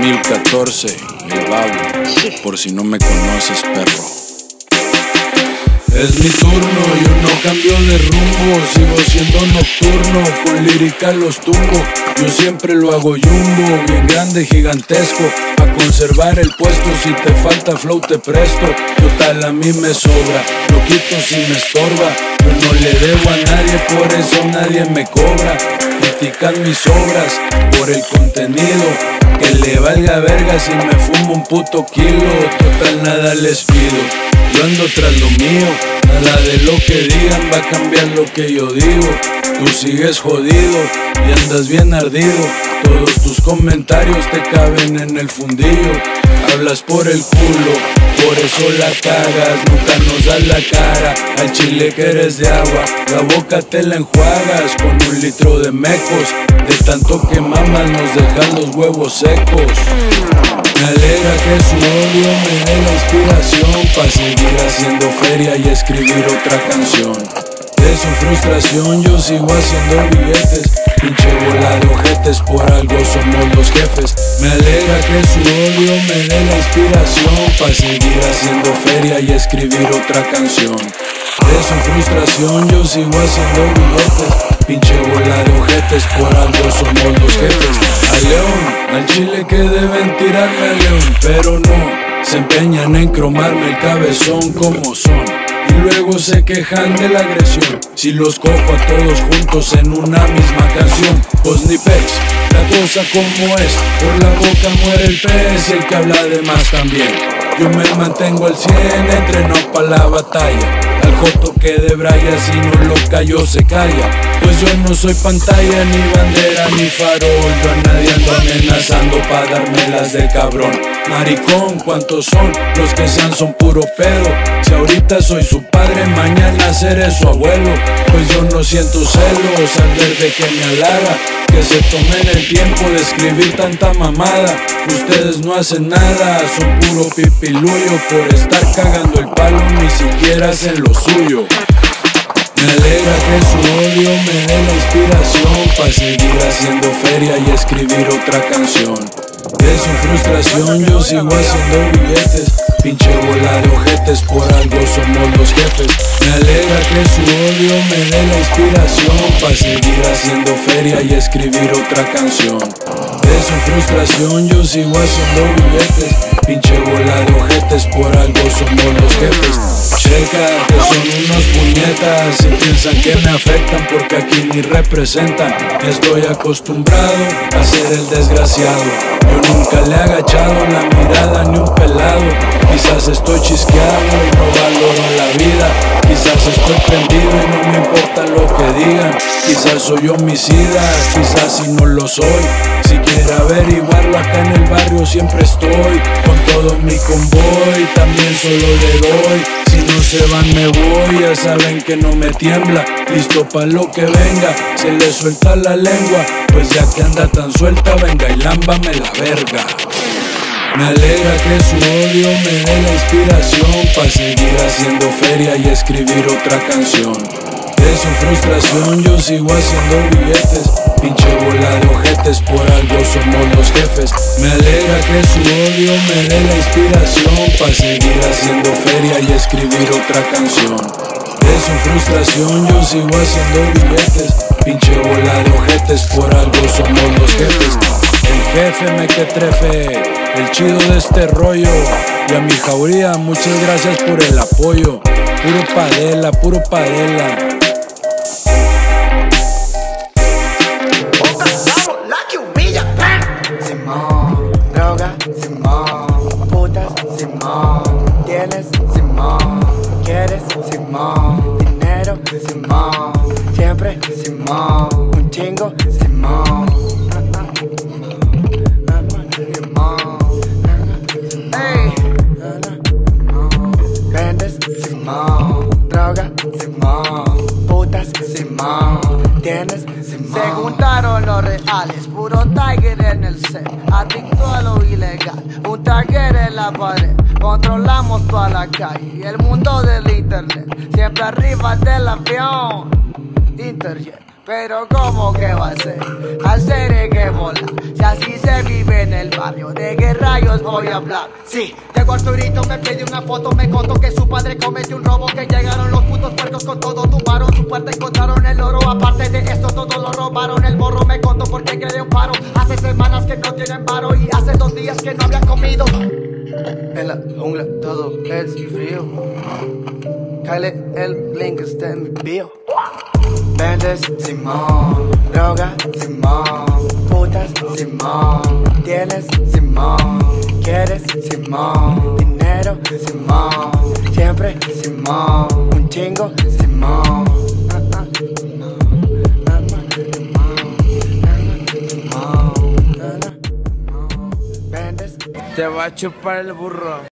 2014, el Babu, por si no me conoces, perro. Es mi turno, yo no cambio de rumbo, sigo siendo nocturno, con lírica los tumbo. Yo siempre lo hago jumbo, bien grande, gigantesco, pa' conservar el puesto. Si te falta flow te presto, total a mí me sobra, lo quito si me estorba. Yo no le debo a nadie, por eso nadie me cobra. Critican mis obras por el contenido, que le valga verga si me fumo un puto kilo. Total nada les pido, yo ando tras lo mío, nada de lo que digan va a cambiar lo que yo digo. Tú sigues jodido y andas bien ardido, todos tus comentarios te caben en el fundillo. Hablas por el culo, por eso la cagas, nunca nos das la cara. Al chile que eres de agua, la boca te la enjuagas con 1 litro de mecos. De tanto que mamas nos dejan los huevos secos. Me alegra que su odio me dé la inspiración pa' seguir haciendo feria y escribir otra canción. De su frustración yo sigo haciendo billetes, pinche bola de ojetes, por algo somos los jefes. Me alegra que su odio me dé la inspiración pa' seguir haciendo feria y escribir otra canción. De su frustración yo sigo haciendo billetes, pinche bola de ojetes, por algo somos los jefes. Al león, al chile que deben tirarme al león, pero no, se empeñan en cromarme el cabezón como son. Y luego se quejan de la agresión, si los cojo a todos juntos en una misma canción. Pues ni pex, la cosa como es, por la boca muere el pez y el que habla de más también. Yo me mantengo al 100, entreno pa' la batalla. Al joto que de braya, si no lo callo se calla. Pues yo no soy pantalla, ni bandera, ni farol. Yo a nadie ando amenazando pa' dármelas de cabrón. Maricón, ¿cuántos son? Los que sean son puro pedo. Si ahorita soy su padre, mañana seré su abuelo. Pues yo no siento celos al ver de que me halaga, que se tomen el tiempo de escribir tanta mamada. Ustedes no hacen nada, son puro pipiluyo, por estar cagando el palo ni siquiera hacen lo suyo. Me alegra que su odio me dé la inspiración pa' seguir haciendo feria y escribir otra canción. De su frustración yo sigo haciendo billetes, pinche bola de ojetes, por algo somos los jefes. Me alegra que su odio me dé la inspiración pa' seguir haciendo feria y escribir otra canción. De su frustración yo sigo haciendo billetes, pinche bola de ojetes, por algo somos los jefes. Checa que son unos puñetas y piensan que me afectan porque aquí ni representan. Estoy acostumbrado a ser el desgraciado, yo nunca le he agachado la mirada ni un pelado. Quizás estoy chisqueado y no valoro la vida, quizás estoy prendido y no me importa lo que digan. Quizás soy homicida, quizás si no lo soy. Si quiere averiguarlo acá en el barrio siempre estoy, con todo mi convoy, también solo le doy. Si no se van me voy, ya saben que no me tiembla, listo pa' lo que venga, se le suelta la lengua. Pues ya que anda tan suelta, venga y lámbame la verga. Me alegra que su odio me dé la inspiración pa' seguir haciendo feria y escribir otra canción. De su frustración yo sigo haciendo billetes, pinche bola de ojetes, por algo somos los jefes. Me alegra que su odio me dé la inspiración pa' seguir haciendo feria y escribir otra canción. De su frustración yo sigo haciendo billetes, pinche bola de ojetes, por algo somos los jefes. El jefe me que trefe, el chido de este rollo. Y a mi jauría, muchas gracias por el apoyo. Puro padela, puro padela. Simón, droga, Simón, putas, Simón, tienes, Simón, quieres, Simón, dinero, Simón, siempre, Simón, un chingo, Simón, hey, vendes, Simón, droga, Simón, putas, Simón, tienes, Simón. Se juntaron los reales, puro Tiger en el set, adicto a lo ilegal, un Tiger en la pared. Controlamos toda la calle y el mundo del internet, siempre arriba del avión. Interjet, Pero ¿cómo que va a ser? Hacer que volar. Si así se vive en el barrio, ¿de qué rayos voy a hablar? Sí, llegó Arturito, me pidió una foto, me contó que su padre cometió un robo, que llegaron los putos puercos con todo, tumbaron su puerta, encontraron el oro. Aparte de esto, todo lo robaron. El morro me contó porque quedé un paro. Hace semanas que no tienen paro y hace 2 días que no habían comido. En la jungla todo es frío. Kyle, el link está en mi bio. Vendes, Simón, droga, Simón, putas, Simón, tienes, Simón, quieres, Simón, dinero, Simón, siempre, Simón, un chingo, Simón. Te va a chupar el burro.